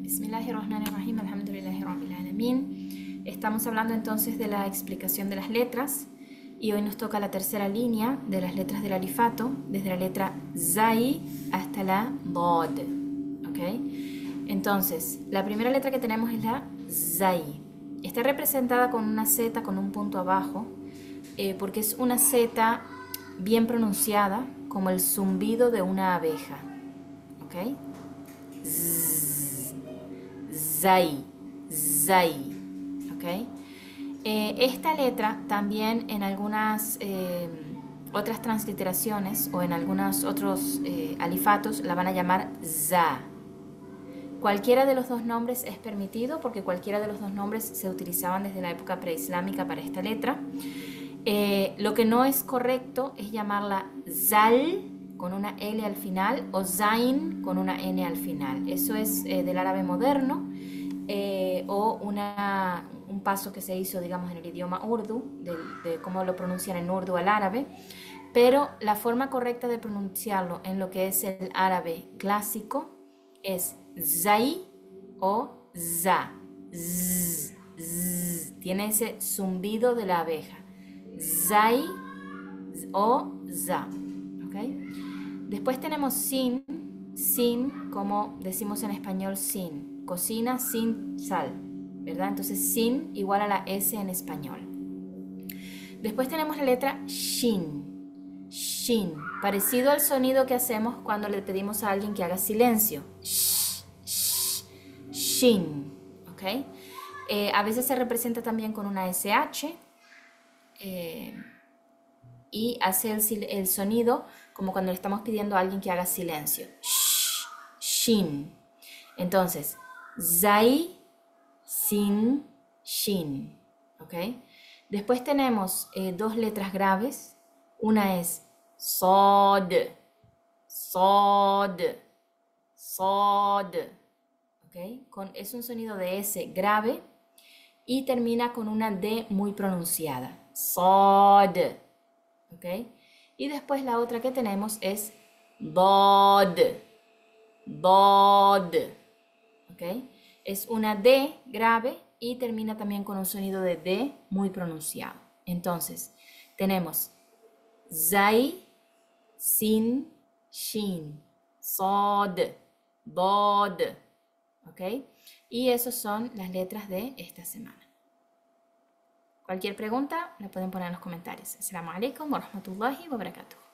Bismillahirrahmanirrahim, alhamdulillahi rabbil alamin. Estamos hablando entonces de la explicación de las letras y hoy nos toca la tercera línea de las letras del alifato, desde la letra Zai hasta la Dod. ¿Okay? Entonces, la primera letra que tenemos es la Zai. Está representada con una Z con un punto abajo, porque es una Z bien pronunciada, como el zumbido de una abeja. ¿Ok? Zai, Zai, ¿ok? Esta letra también en algunas otras transliteraciones o en algunos otros alifatos la van a llamar Za. Cualquiera de los dos nombres es permitido porque cualquiera de los dos nombres se utilizaban desde la época preislámica para esta letra. Lo que no es correcto es llamarla Zal con una L al final o Zain con una N al final. Eso es del árabe moderno o un paso que se hizo, digamos, en el idioma urdu, de cómo lo pronuncian en urdu al árabe. Pero la forma correcta de pronunciarlo en lo que es el árabe clásico es Zai o Za. Z, z. Tiene ese zumbido de la abeja. Zai o Za. ¿Okay? Después tenemos sin, como decimos en español sin, cocina sin sal, ¿verdad? Entonces sin igual a la S en español. Después tenemos la letra shin, shin, parecido al sonido que hacemos cuando le pedimos a alguien que haga silencio. Shin, ¿ok? A veces se representa también con una SH y hace el sonido como cuando le estamos pidiendo a alguien que haga silencio. Shin. Entonces, Zai, Sin, Shin. ¿Ok? Después tenemos dos letras graves. Una es Sod, Sod, Sod. ¿Ok? Es un sonido de S grave y termina con una D muy pronunciada. Sod. ¿Ok? Y después la otra que tenemos es Dod, Dod. ¿Ok? Es una D grave y termina también con un sonido de D muy pronunciado. Entonces, tenemos Zai, Sin, Shin, Sod, Dod. ¿Ok? Y esas son las letras de esta semana. Cualquier pregunta la pueden poner en los comentarios. Assalamu alaikum wa rahmatullahi wa barakatuh.